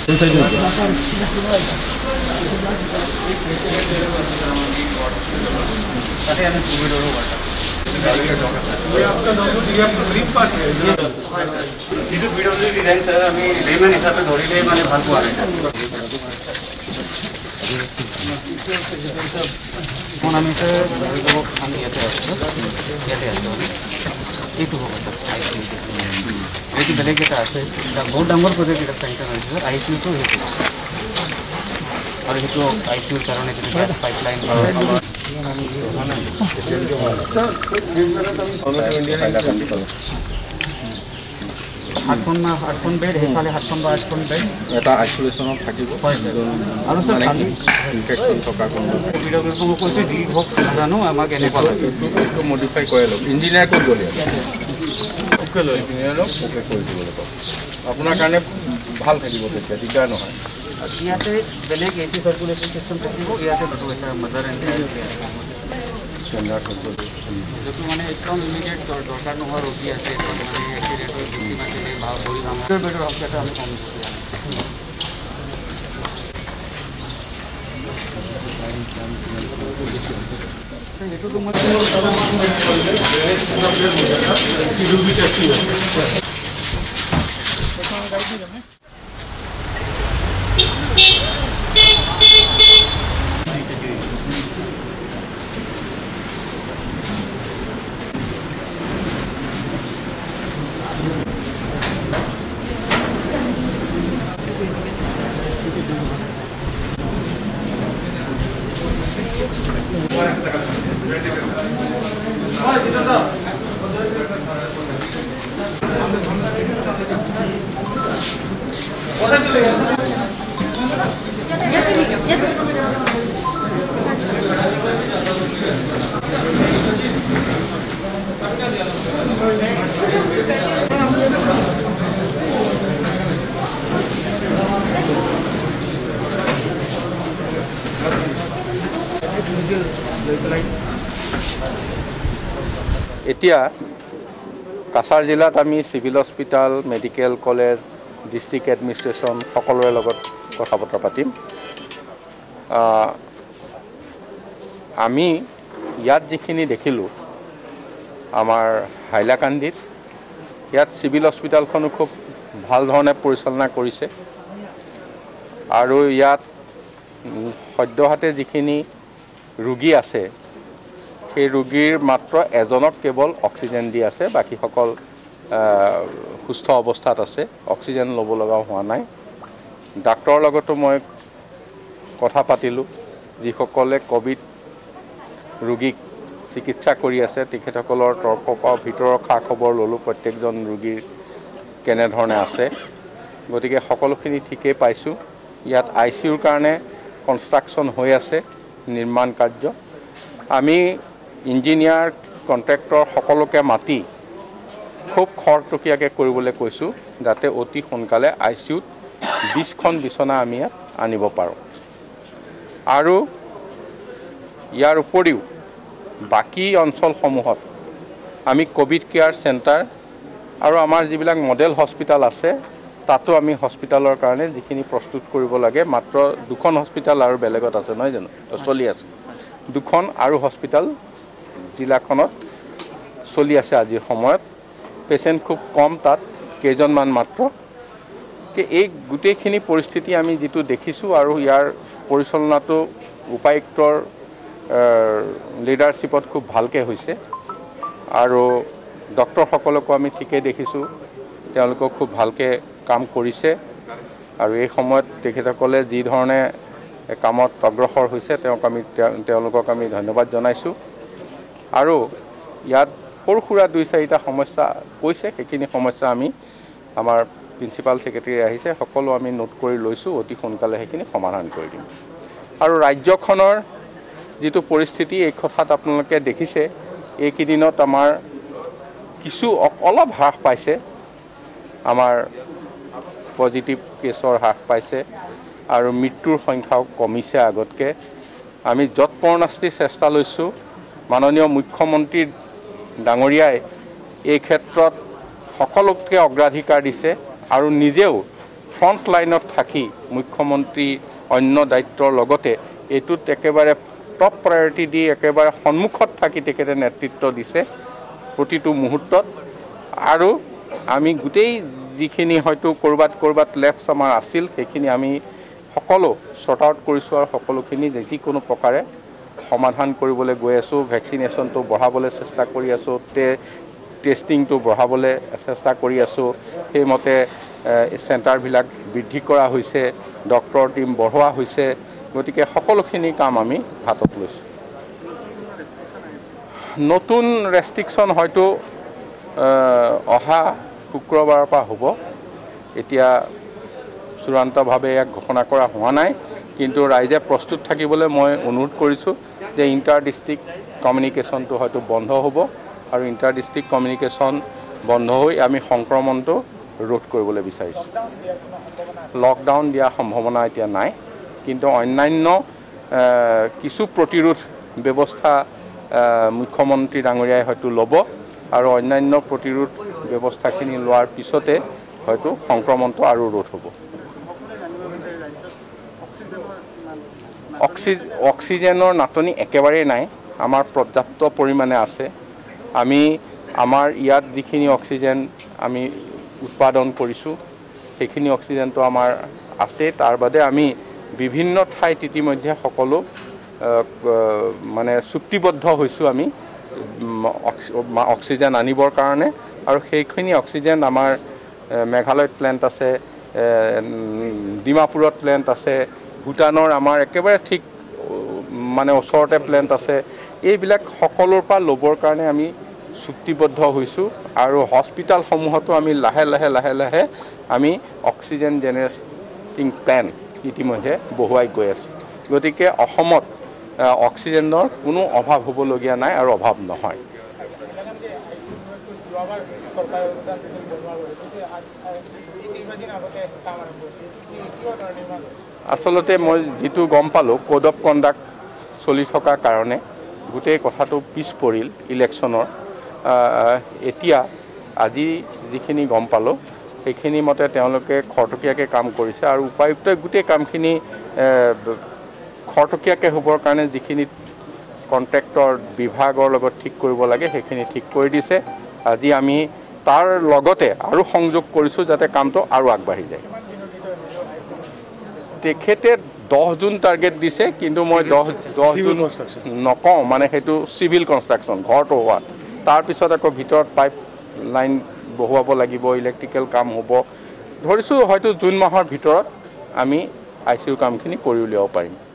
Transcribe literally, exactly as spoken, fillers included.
ये बेलेग एटा আছে बहुत डांगर प्रोजेक्ट एटा सेंटर আছে सर आईसीयू तो हेतु और हेतु आईसीयू कारण एटा गैस पाइपलाइन हातफोन ना हातफोन बेड हेफाले हातफोन বা হাতফোন বেড এটা আইসোলেশনত থাকিব আৰু সব খালি ইনফেকশন থকা কোন ভিডিওটো মই কৈছো ডি হক জানো আমাক এনেকুৱা লাগে একটু মডিফাই কৰে লক ইঞ্জিনিয়াৰ কোড গলি ওকে লৈ ইঞ্জিনিয়াৰ ওকে কৰি দিব লক আপোনাৰ কাৰণে ভাল থাকিব তেতিয়া দিগদাৰ নহয় ইয়াতে বেলেগ এসি সার্কুলেশন সিস্টেম থাকিব ইয়াতে দুটো এটা মাদার এন্ড স্ট্যান্ডার্ড হবে যেটো মানে একদম ইমিডিয়েট দরকার নোহোৱা ৰোগী আছে মানে এক্সিডেন্ট হৈ গুচি নাছিলে ভাল বডি ভাঙা বেডৰ অপচনটা আমি কম এইটো তো মই ৰোগী টেস্ট হয় এতিয়া কাছাৰ জিলাত আমি civil hospital medical college district administration সকলোৰে লগত কথা বতৰা পাতিম আমি ইয়াত যিখিনি দেখিলোঁ আমাৰ হাইলাকান্দিত ইয়াত সিভিল হস্পিটালখনো খুব ভাল ধৰণে পৰিচালনা কৰিছে আৰু ইয়াত সদ্যহাতে যিখিনি ৰোগী আছে সেই ৰোগীৰ মাত্ৰ এজনক কেৱল অক্সিজেন দি আছে বাকি সকল সুস্থ অৱস্থাত আছে অক্সিজেন ল'ব লগা হোৱা নাই ডাক্তৰৰ লগতো মই কথা পাতিলোঁ যিসকলে কোভিড ৰোগীক চিকিৎসা কৰি আছে তেখেতসকলৰ তৰফৰ পৰা ভিতৰৰ খা খবৰ ল'লোঁ প্ৰত্যেকজন ৰোগীৰ কেনেধৰণে আছে গতিকে সকলোখিনি ঠিকেই পাইছোঁ ইয়াত আইচিউৰ কাৰণে কনষ্ট্ৰাকশ্যন হৈ আছে নিৰ্মাণ কাৰ্য আমি ইঞ্জিনিয়াৰ কন্ট্ৰাক্টৰ সকলোকে মাতি খুব খৰতকীয়াকৈ কৰিবলৈ কৈছোঁ যাতে অতি সোনকালে আইচিউত বিশখন বিছনা আমি ইয়াত আনিব পাৰোঁ আৰু ইয়াৰ উপৰিও বাকি অঞ্চলসমূহত আমি কোভিড কেয়াৰ সেন্টাৰ আৰু আমাৰ যিবিলাক মডেল হস্পিটাল আছে তাতো আমি হস্পিটালৰ কাৰণে যিখিনি প্ৰস্তুত কৰিব লাগে মাত্ৰ দুখন হস্পিটাল আৰু বেলেগত আছে নহয় জানো চলি আছে দুখন আৰু হস্পিটাল জিলাখনত চলি আছে আজিৰ সময়ত পেশেন্ট খুব কম তাত কেইজনমান মাত্ৰ কে এই গোটেইখিনি পৰিস্থিতি আমি যেটো দেখিছো আৰু ইয়াৰ পৰিচালনাটো উপায়ুক্তৰ লিডাৰশিপত খুব ভালকে হৈছে আৰু ডক্টৰ সকলকো আমি ঠিকই দেখিছো তেওঁলোক খুব ভালকে কাম কৰিছে আৰু এই সময়ত তেখেতসকলে যি ধৰণে কামত অগ্ৰসৰ হৈছে তেওঁক আমি তেওঁলোকক আমি ধন্যবাদ জনাইছো আৰু ইয়াত পৰখুৰা দুই চাৰিটা সমস্যা কৈছে সেইখিনি সমস্যা আমি আমাৰ প্ৰিন্সিপাল সেক্ৰেটাৰী আহিছে সকলো আমি নোট কৰি লৈছো অতি সোনকালে সেইখিনি সমাধান কৰি দিম আৰু ৰাজ্যখনৰ যেটো পৰিস্থিতি এই কথাত আপোনালোকে দেখিছে এই কিদিনত আমাৰ কিছু অলপ হ্ৰাস পাইছে আমাৰ পজিটিভ কেছৰ হ্ৰাস পাইছে আৰু মৃত্যুৰ সংখ্যাও কমিছে আগতকে আমি যৎপৰোনাস্তি চেষ্টা লৈছো মাননীয় মুখ্যমন্ত্ৰী ডাঙৰীয়াই এই ক্ষেত্ৰত সকলোকে অগ্ৰাধিকাৰ দিছে আৰু নিজেও ফ্ৰণ্ট লাইনত থাকি মুখ্যমন্ত্ৰী অন্য দায়িত্বৰ লগতে এইটোত একেবাৰে টপ প্ৰায়ৰিটি দি একেবাৰে সন্মুখত থাকি তেখেতে নেতৃত্ব দিছে প্ৰতিটো মুহূৰ্তত আৰু আমি গোটেই যিখিনি হয়তো কৰবাত কৰবাত লেফ্ট আমাৰ আছিল সেইখিনি আমি সকলো শৰ্ট আউট কৰিছোঁ আৰু সকলোখিনি যিকোনো প্ৰকাৰে সমাধান কৰিবলৈ গৈ আছোঁ ভেকচিনেশ্যনটো বঢ়াবলৈ চেষ্টা কৰি আছোঁ টেষ্টিংটো বঢ়াবলৈ চেষ্টা কৰি আছোঁ সেইমতে চেণ্টাৰবিলাক বৃদ্ধি কৰা হৈছে ডক্টৰ টিম বঢ়োৱা হৈছে গতিকে সকলোখিনি কাম আমি হাতত লৈছোঁ নতুন ৰেষ্ট্ৰিকশ্যন হয়তো অহা শুক্ৰবাৰৰ পৰা হ'ব এতিয়া চূড়ান্তভাৱে ইয়াক ঘোষণা কৰা হোৱা নাই কিন্তু ৰাইজে প্ৰস্তুত থাকিবলৈ মই অনুৰোধ কৰিছোঁ যে ইণ্টাৰ ডিষ্ট্ৰিক্ট কমিউনিকেশ্যনটো হয়তো বন্ধ হ'ব আৰু ইণ্টাৰ ডিষ্ট্ৰিক্ট কমিউনিকেশ্যন বন্ধ হৈ আমি সংক্ৰমণটো ৰোধ কৰিবলৈ বিচাৰিছোঁ লকডাউন দিয়াৰ সম্ভাৱনা এতিয়া নাই কিন্তু অন্যান্য কিছু প্ৰতিৰোধ ব্যৱস্থা মুখ্যমন্ত্ৰী ডাঙৰীয়াই হয়তো ল'ব আৰু অন্যান্য প্ৰতিৰোধ ব্যৱস্থাখিনি লোৱাৰ পিছতে হয়তো সংক্ৰমণটো আৰু ৰোধ হ'ব অক্সিজেনৰ নাটনি একেবাৰেই নাই আমাৰ পৰ্যাপ্ত পৰিমাণে আছে আমি আমাৰ ইয়াত যিখিনি অক্সিজেন আমি উৎপাদন কৰিছোঁ সেইখিনি অক্সিজেনটো আমাৰ আছে তাৰ বাদে আমি বিভিন্ন ঠাইত ইতিমধ্যে সকলো মানে চুক্তিবদ্ধ হৈছোঁ আমি অক্সিজেন আনিবৰ কাৰণে আৰু সেইখিনি অক্সিজেন আমাৰ মেঘালয়ত প্লেণ্ট আছে ডিমাপুৰত প্লেণ্ট আছে ভূটানৰ আমাৰ একেবাৰে ঠিক মানে ওচৰতে প্লেণ্ট আছে এইবিলাক সকলোৰ পৰা ল'বৰ কাৰণে আমি চুক্তিবদ্ধ হৈছোঁ আৰু হস্পিটালসমূহতো আমি লাহে লাহে লাহে লাহে আমি অক্সিজেন জেনেৰেটিং প্লেণ্ট ইতিমধ্যে বহুৱাই গৈ আছোঁ গতিকে অসমত অক্সিজেনৰ কোনো অভাৱ হ'বলগীয়া নাই আৰু অভাৱ নহয় আচলতে মই যেটো গম পালোঁ কোড অফ কণ্ডাক্ট চলি থকাৰ কাৰণে গোটেই কথাটো পিছ পৰিল ইলেকশ্যনৰ এতিয়া আজি যিখিনি গম পালোঁ সেইখিনি মতে তেওঁলোকে খৰতকীয়াকৈ কাম কৰিছে আৰু উপায়ুক্তই গোটেই কামখিনি খৰতকীয়াকৈ হ'বৰ কাৰণে যিখিনি কণ্ট্ৰেক্টৰ বিভাগৰ লগত ঠিক কৰিব লাগে সেইখিনি ঠিক কৰি দিছে আজি আমি তাৰ লগতে আৰু সংযোগ কৰিছোঁ যাতে কামটো আৰু আগবাঢ়ি যায় তেখেতে দহ জুন টাৰ্গেট দিছে কিন্তু মই দহ দহ জুন নকওঁ মানে সেইটো চিভিল কনষ্ট্ৰাকশ্যন ঘৰটো হোৱা তাৰপিছত আকৌ ভিতৰত পাইপ লাইন বহুৱাব লাগিব ইলেক্ট্ৰিকেল কাম হ'ব ধৰিছোঁ হয়তো জুন মাহৰ ভিতৰত আমি আই চি ইউৰ কামখিনি কৰি উলিয়াব পাৰিম